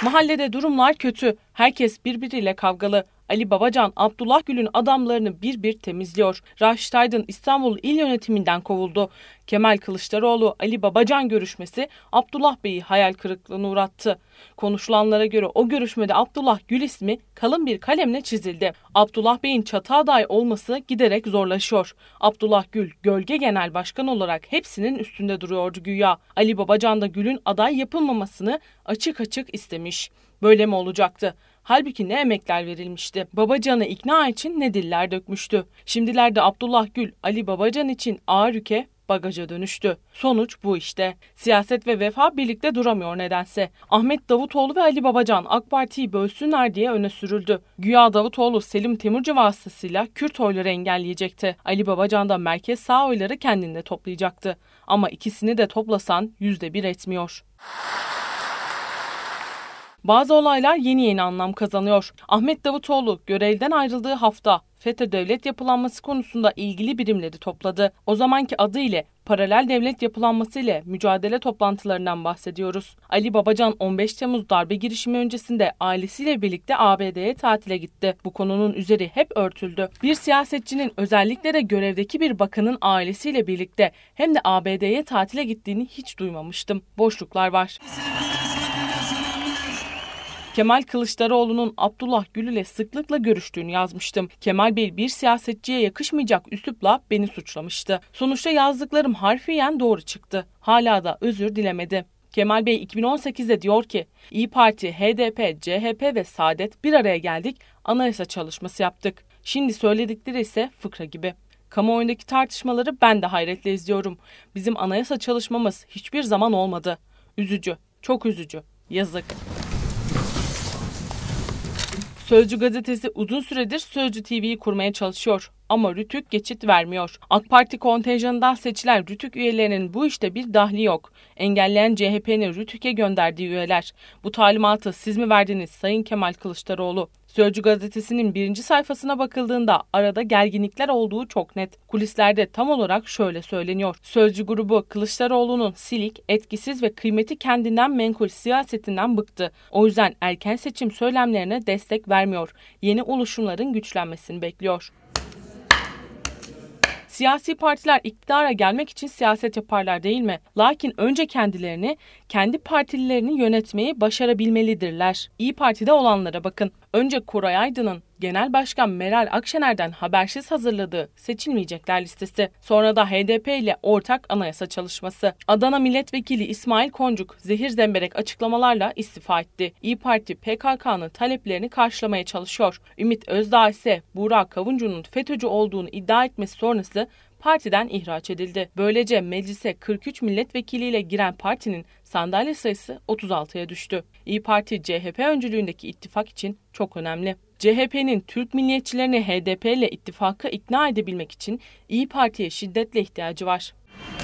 Mahallede durumlar kötü. Herkes birbiriyle kavgalı. Ali Babacan, Abdullah Gül'ün adamlarını bir bir temizliyor. Raşit Aydın İstanbul İl Yönetiminden kovuldu. Kemal Kılıçdaroğlu Ali Babacan görüşmesi Abdullah Bey'i hayal kırıklığına uğrattı. Konuşulanlara göre o görüşmede Abdullah Gül ismi kalın bir kalemle çizildi. Abdullah Bey'in çatı aday olması giderek zorlaşıyor. Abdullah Gül gölge genel başkan olarak hepsinin üstünde duruyordu güya. Ali Babacan da Gül'ün aday yapılmamasını açık açık istemiş. Böyle mi olacaktı? Halbuki ne emekler verilmişti. Babacan'ı ikna için ne diller dökmüştü. Şimdilerde Abdullah Gül, Ali Babacan için ağır yüke bagaja dönüştü. Sonuç bu işte. Siyaset ve vefa birlikte duramıyor nedense. Ahmet Davutoğlu ve Ali Babacan AK Parti'yi bölsünler diye öne sürüldü. Güya Davutoğlu Selim Temurci vasıtasıyla Kürt oyları engelleyecekti. Ali Babacan da merkez sağ oyları kendinde toplayacaktı. Ama ikisini de toplasan %1 etmiyor. Bazı olaylar yeni anlam kazanıyor. Ahmet Davutoğlu görevden ayrıldığı hafta FETÖ devlet yapılanması konusunda ilgili birimleri topladı. O zamanki adı ile paralel devlet yapılanması ile mücadele toplantılarından bahsediyoruz. Ali Babacan 15 Temmuz darbe girişimi öncesinde ailesiyle birlikte ABD'ye tatile gitti. Bu konunun üzeri hep örtüldü. Bir siyasetçinin özellikle de görevdeki bir bakanın ailesiyle birlikte hem de ABD'ye tatile gittiğini hiç duymamıştım. Boşluklar var. Kemal Kılıçdaroğlu'nun Abdullah Gül ile sıklıkla görüştüğünü yazmıştım. Kemal Bey bir siyasetçiye yakışmayacak üslupla beni suçlamıştı. Sonuçta yazdıklarım harfiyen doğru çıktı. Hala da özür dilemedi. Kemal Bey 2018'de diyor ki, İYİ Parti, HDP, CHP ve Saadet bir araya geldik, anayasa çalışması yaptık. Şimdi söyledikleri ise fıkra gibi. Kamuoyundaki tartışmaları ben de hayretle izliyorum. Bizim anayasa çalışmamız hiçbir zaman olmadı. Üzücü, çok üzücü, yazık. Sözcü gazetesi uzun süredir Sözcü TV'yi kurmaya çalışıyor ama Rütük geçit vermiyor. AK Parti kontenjanından seçilen Rütük üyelerinin bu işte bir dahli yok. Engelleyen CHP'nin Rütük'e gönderdiği üyeler. Bu talimatı siz mi verdiniz Sayın Kemal Kılıçdaroğlu? Sözcü gazetesinin 1. sayfasına bakıldığında arada gerginlikler olduğu çok net. Kulislerde tam olarak şöyle söyleniyor. Sözcü grubu Kılıçdaroğlu'nun silik, etkisiz ve kıymeti kendinden menkul siyasetinden bıktı. O yüzden erken seçim söylemlerine destek vermiyor. Yeni oluşumların güçlenmesini bekliyor. Siyasi partiler iktidara gelmek için siyaset yaparlar değil mi? Lakin önce kendilerini, kendi partililerini yönetmeyi başarabilmelidirler. İYİ Parti'de olanlara bakın. Önce Koray Aydın'ın Genel Başkan Meral Akşener'den habersiz hazırladığı seçilmeyecekler listesi. Sonra da HDP ile ortak anayasa çalışması. Adana Milletvekili İsmail Koncuk zehir zemberek açıklamalarla istifa etti. İYİ Parti PKK'nın taleplerini karşılamaya çalışıyor. Ümit Özdağ ise Burak Kavuncu'nun FETÖ'cü olduğunu iddia etmesi sonrası partiden ihraç edildi. Böylece meclise 43 milletvekiliyle giren partinin sandalye sayısı 36'ya düştü. İYİ Parti CHP öncülüğündeki ittifak için çok önemli. CHP'nin Türk milliyetçilerini HDP ile ittifaka ikna edebilmek için İYİ Parti'ye şiddetle ihtiyacı var.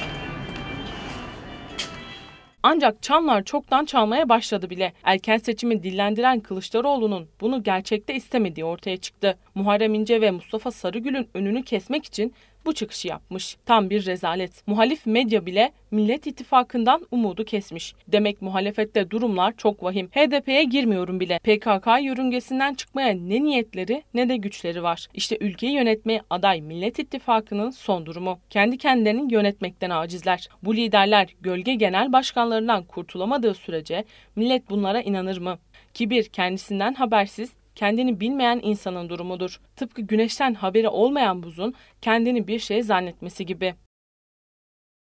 Ancak çanlar çoktan çalmaya başladı bile. Erken seçimi dillendiren Kılıçdaroğlu'nun bunu gerçekte istemediği ortaya çıktı. Muharrem İnce ve Mustafa Sarıgül'ün önünü kesmek için bu çıkışı yapmış. Tam bir rezalet. Muhalif medya bile Millet İttifakı'ndan umudu kesmiş. Demek muhalefette durumlar çok vahim. HDP'ye girmiyorum bile. PKK yörüngesinden çıkmaya ne niyetleri ne de güçleri var. İşte ülkeyi yönetmeye aday Millet İttifakı'nın son durumu. Kendi kendilerini yönetmekten acizler. Bu liderler gölge genel başkanlarından kurtulamadığı sürece millet bunlara inanır mı? Kibir kendisinden habersiz, kendini bilmeyen insanın durumudur. Tıpkı güneşten haberi olmayan buzun kendini bir şey zannetmesi gibi.